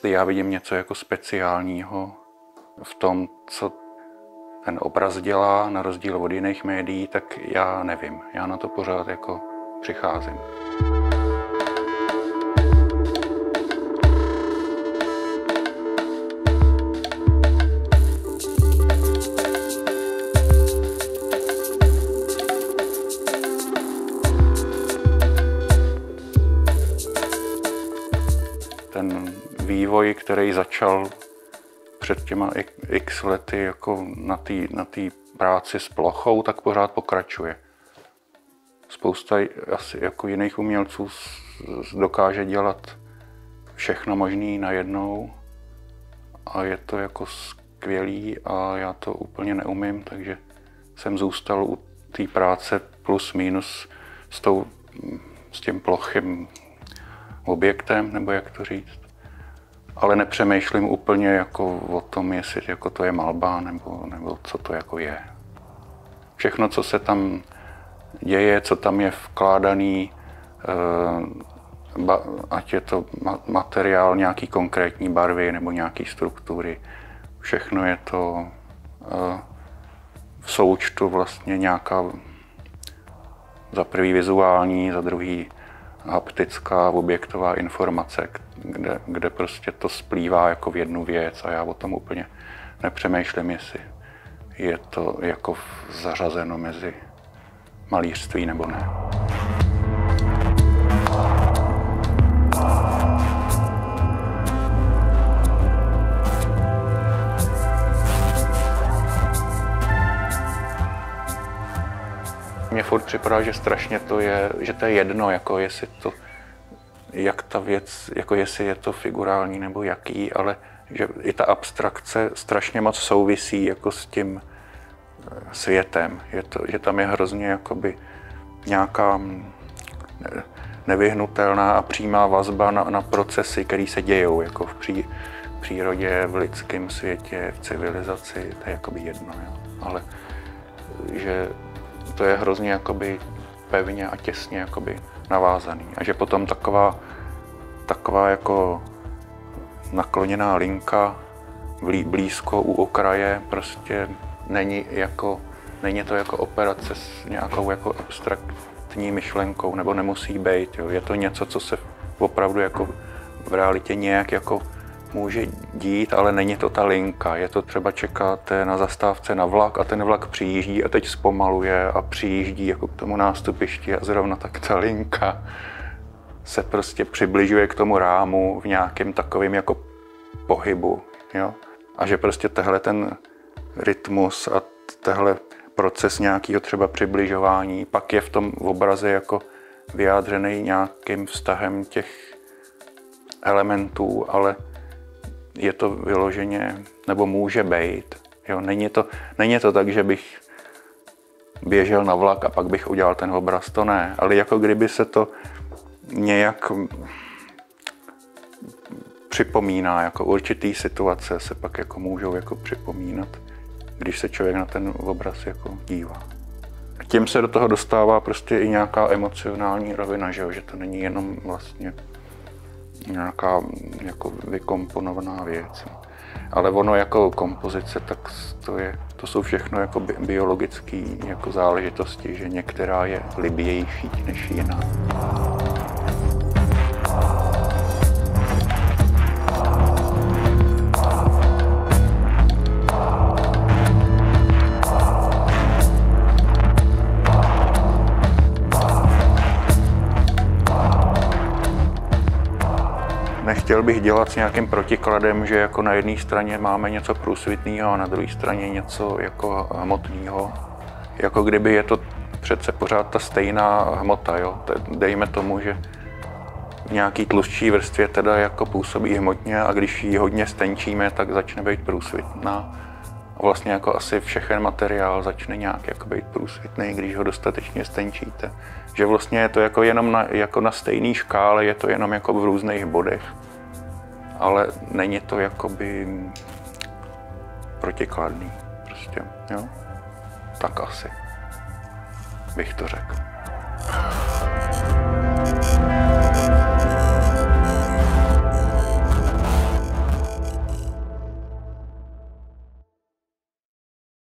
jestli já vidím něco jako speciálního v tom, co ten obraz dělá, na rozdíl od jiných médií, tak já nevím. Já na to pořád jako přicházím. Ten vývoj, který začal před těma x lety jako na té práci s plochou, tak pořád pokračuje. Spousta asi jako jiných umělců dokáže dělat všechno možné najednou a je to jako skvělý a já to úplně neumím, takže jsem zůstal u té práce plus minus s tím plochým objektem, nebo jak to říct. Ale nepřemýšlím úplně jako o tom, jestli jako to je malba, nebo co to jako je. Všechno, co se tam děje, co tam je vkládaný, ať je to materiál nějaký konkrétní barvy nebo nějaký struktury, všechno je to v součtu vlastně nějaká za prvý vizuální, za druhý haptická objektová informace, kde prostě to splývá jako v jednu věc a já o tom úplně nepřemýšlím, jestli je to jako zařazeno mezi malířství nebo ne. Mně furt připadá, že strašně že to je jedno, jako jestli to, jak ta věc, jako jestli je to figurální nebo jaký, ale že i ta abstrakce strašně moc souvisí jako s tím světem. Že tam je hrozně jakoby nějaká nevyhnutelná a přímá vazba na procesy, které se dějou jako v přírodě, v lidském světě, v civilizaci, to je jakoby jedno, jo. Ale že to je hrozně jakoby pevně a těsně jakoby navázaný. A že potom taková jako nakloněná linka blízko u okraje prostě není to jako operace s nějakou jako abstraktní myšlenkou, nebo nemusí být. Jo. Je to něco, co se opravdu jako v realitě nějak jako může dít, ale není to ta linka. Je to třeba čekáte na zastávce na vlak a ten vlak přijíždí a teď zpomaluje a přijíždí jako k tomu nástupišti a zrovna tak ta linka se prostě přibližuje k tomu rámu v nějakém takovém jako pohybu. Jo? A že prostě tehle ten rytmus a tehle proces nějakého třeba přibližování pak je v tom obraze jako vyjádřený nějakým vztahem těch elementů, ale je to vyloženě, nebo může být. Jo, není to tak, že bych běžel na vlak a pak bych udělal ten obraz, to ne. Ale jako kdyby se to nějak připomíná, jako určitý situace se pak jako můžou jako připomínat, když se člověk na ten obraz jako dívá. A tím se do toho dostává prostě i nějaká emocionální rovina, že to není jenom vlastně nějaká jako vykomponovaná věc. Ale ono jako kompozice, tak to jsou všechno jako biologické jako záležitosti, že některá je libější než jiná. Nechtěl bych dělat s nějakým protikladem, že jako na jedné straně máme něco průsvitného a na druhé straně něco jako hmotného. Jako kdyby je to přece pořád ta stejná hmota, jo. Dejme tomu, že v nějaký tlustší vrstvě teda jako působí hmotně a když ji hodně stenčíme, tak začne být průsvitná. A vlastně jako asi všechen materiál začne nějak jako být průsvitný, když ho dostatečně stenčíte. Že vlastně je to jako jenom na stejné škále, je to jenom jako v různých bodech. Ale není to jakoby protikladný prostě, jo? Tak asi bych to řekl.